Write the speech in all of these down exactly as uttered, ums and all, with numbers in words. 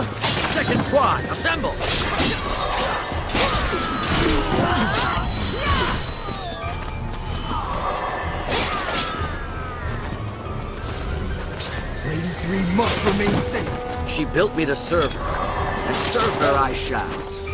else? Second squad, assemble! Lady three must remain safe. She built me to serve her, and serve her I shall.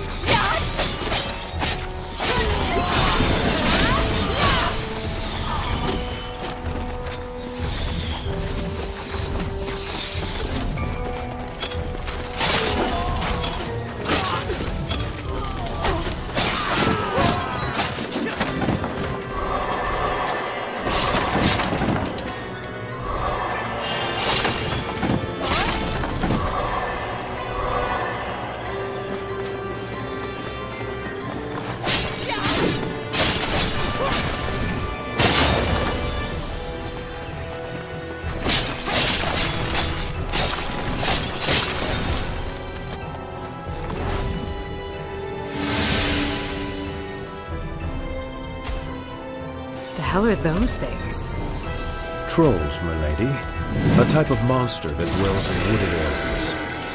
The hell are those things? Trolls, my lady. A type of monster that dwells in wooded areas.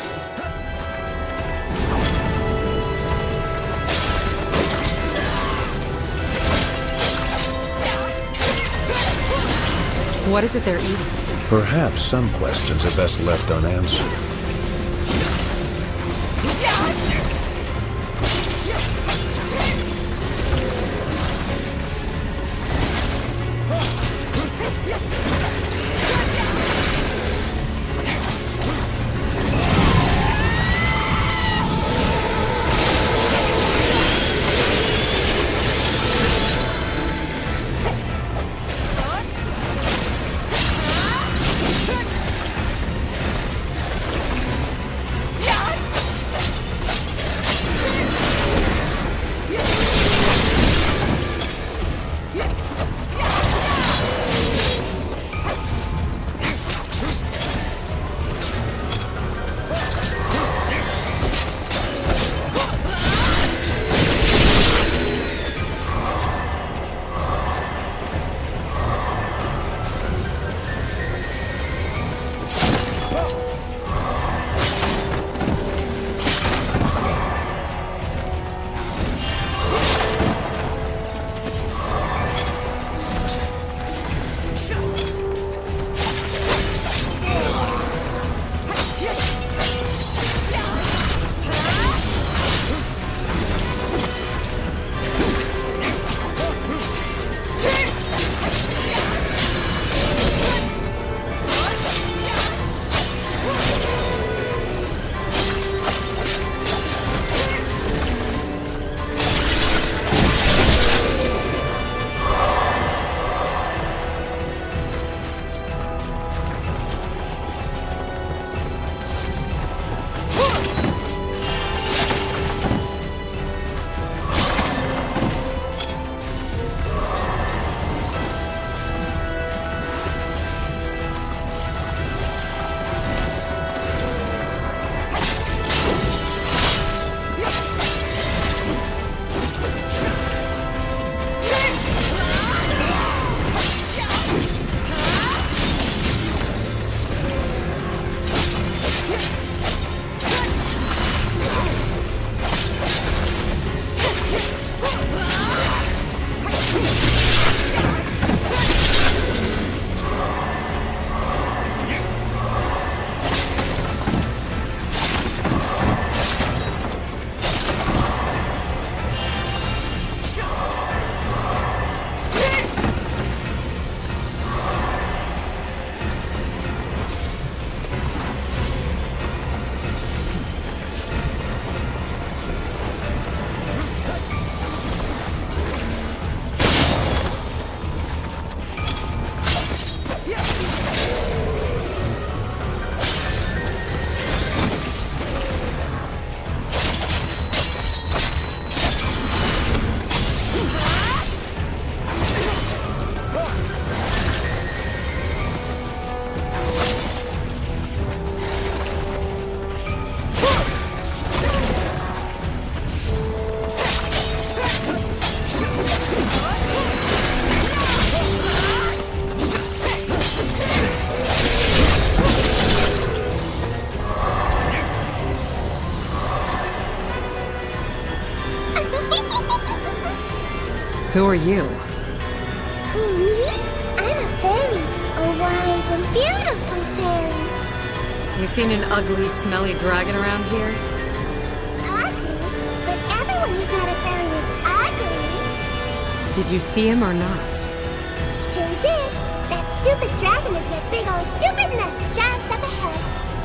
What is it they're eating? Perhaps some questions are best left unanswered. Who are you? Who, me? I'm a fairy. A wise and beautiful fairy. You seen an ugly, smelly dragon around here? Ugly? But everyone who's not a fairy is ugly. Did you see him or not? Sure did. That stupid dragon is that big old stupidness just up ahead.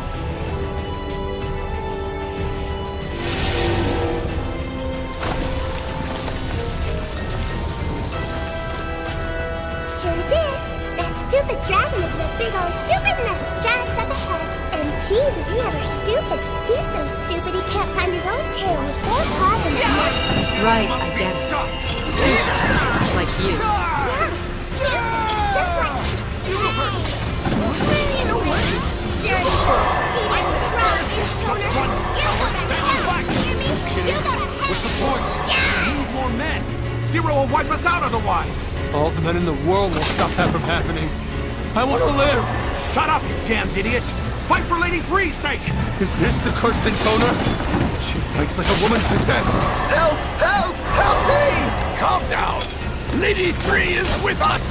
Sure did. That stupid dragon is that big old stupidness just up ahead. And Jesus, he ever stupid. He's so stupid he can't find his own tail with four paws and a mouth. Right, I get it. Stupid. Like you. Yeah, stupid. Just like you. Hey, dirty, Steven Crosby's toner. You go to hell, hear me? You go to hell. What's the point? Yeah. We need more men. Zero will wipe us out otherwise. All the men in the world will stop that from happening. I want to live. Shut up, you damned idiot. Fight for Lady Three's sake. Is this the Kirsten Toner? She fights like a woman possessed. Help! Help! Help me! Calm down. Lady Three is with us.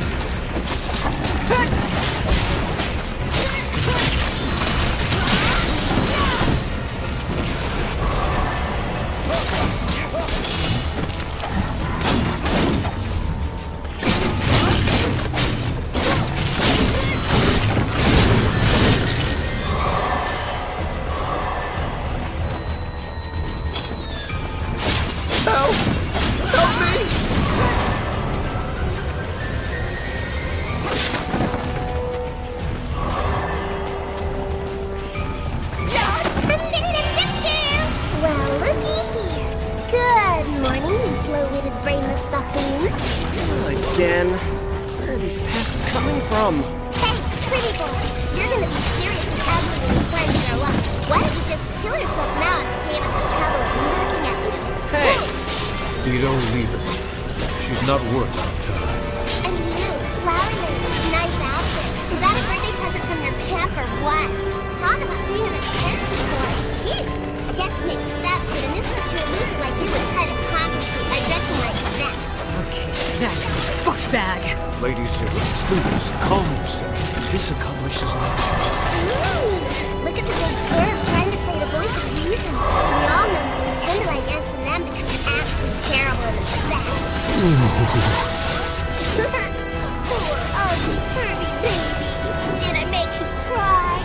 Help! Help me! Well, looky here. Good morning, you slow-witted, brainless buckaroos. Again? Where are these pests coming from? Hey, pretty boy, you're gonna be seriously ugly when you plan to grow up. Why don't you just kill yourself now and save us the trouble of looking at you? Hey! You don't leave her. She's not worth our time. And you, flower lady, nice outfit. Is that a birthday present from your pimp or what? Talk about being an attention whore. Shit! I guess it makes sense that an insecure loser like you would try to compensate by dressing like that. Okay, that's a fuck bag. Lady Zero, please, calm yourself. This accomplishes nothing. Ooh, look at the big perv trying to play the voice of reason. We all know you pretend to like S and M because you're actually terrible and obsessed. Poor ugly pervy baby. Did I make you cry?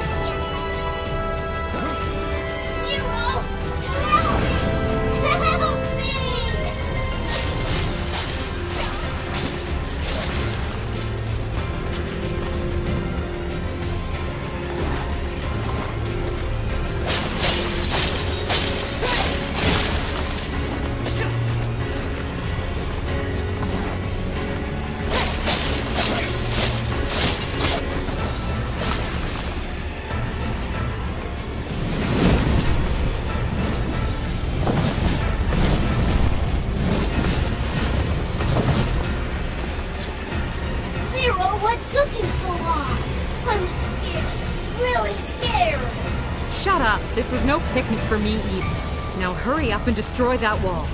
Zero! Help me! Help me! Zero, what took you so long? I'm scared. Really scared. Shut up. This was no picnic for me either. Now hurry up and destroy that wall.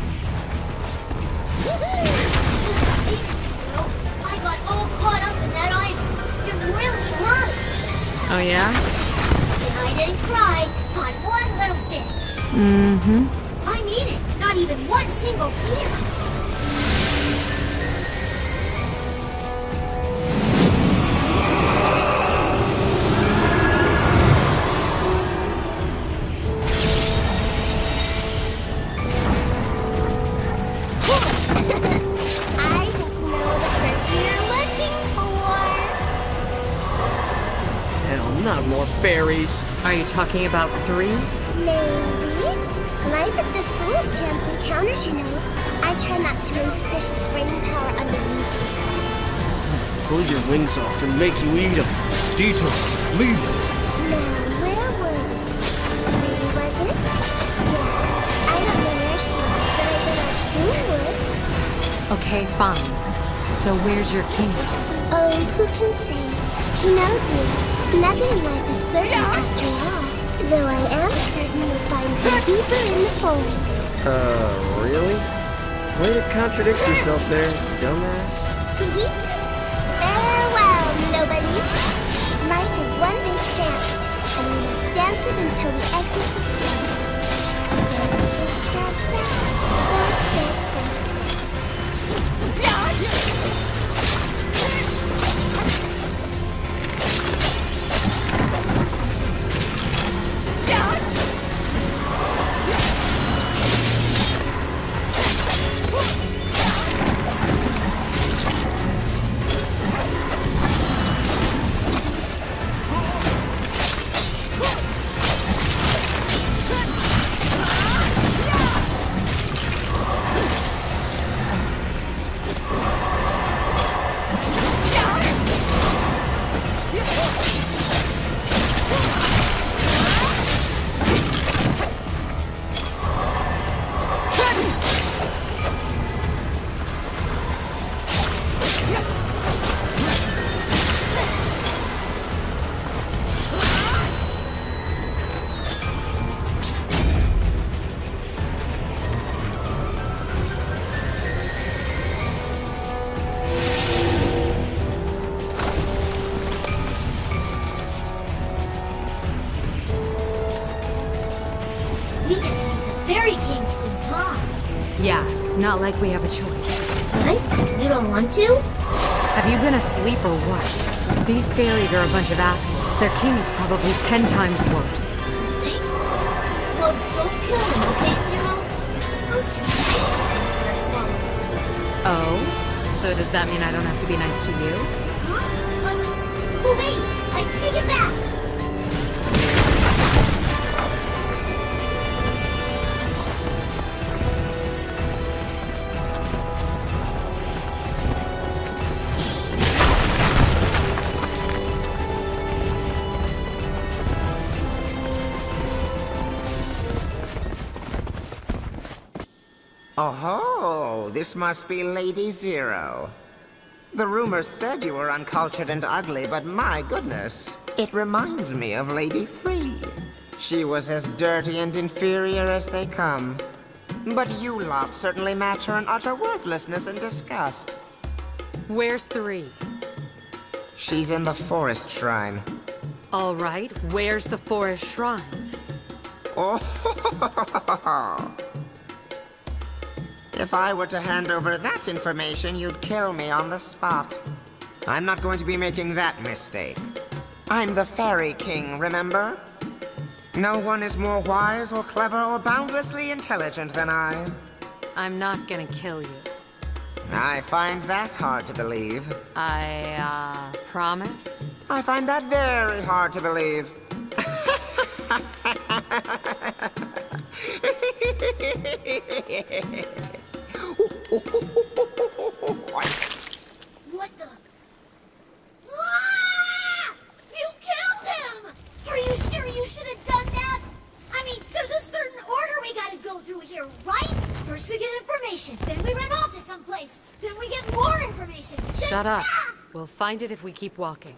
Zero, I got all caught up in that item. It really hurts. Oh yeah? And I didn't cry, not one little bit. Mm-hmm. I mean it, not even one single tear. I think you know the person you're looking for. Hell, not more fairies. Are you talking about three? Maybe. Life is just full of chance encounters, you know. I try not to waste precious brain power under these circumstances. Pull your wings off and make you eat them. Dito, leave it. Now, where were we? Three, was it? Yeah. I don't know where she is, but I bet our king would. Okay, fine. So where's your king? Oh, who can say? You know, dear, nothing in life is certain after all. Though I am certain you'll find him deeper in the forest. Uh, really? Way to contradict yourself there, dumbass. Tee-hee. Farewell, nobody. Life is one big dance, and we must dance it until we exit the stage. Yeah, not like we have a choice. What? You don't want to? Have you been asleep or what? These fairies are a bunch of assholes. Their king is probably ten times worse. Think? Well, don't kill them, okay, Zero? You're supposed to be nice to things that are swallowed. Oh? So does that mean I don't have to be nice to you? Huh? Um, oh wait! I take it back! Oh, this must be Lady Zero. The rumors said you were uncultured and ugly, but my goodness, it reminds me of Lady Three. She was as dirty and inferior as they come. But you lot certainly match her in utter worthlessness and disgust. Where's Three? She's in the forest shrine. All right, where's the forest shrine? Oh, if I were to hand over that information, you'd kill me on the spot. I'm not going to be making that mistake. I'm the Fairy King, remember? No one is more wise or clever or boundlessly intelligent than I. I'm not gonna kill you. I find that hard to believe. I, uh, promise? I find that very hard to believe. What the? Ah! You killed him! Are you sure you should have done that? I mean, there's a certain order we gotta go through here, right? First we get information, then we run off to someplace, then we get more information. Then... Shut up. Ah! We'll find it if we keep walking.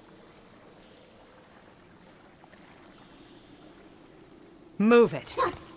Move it. What?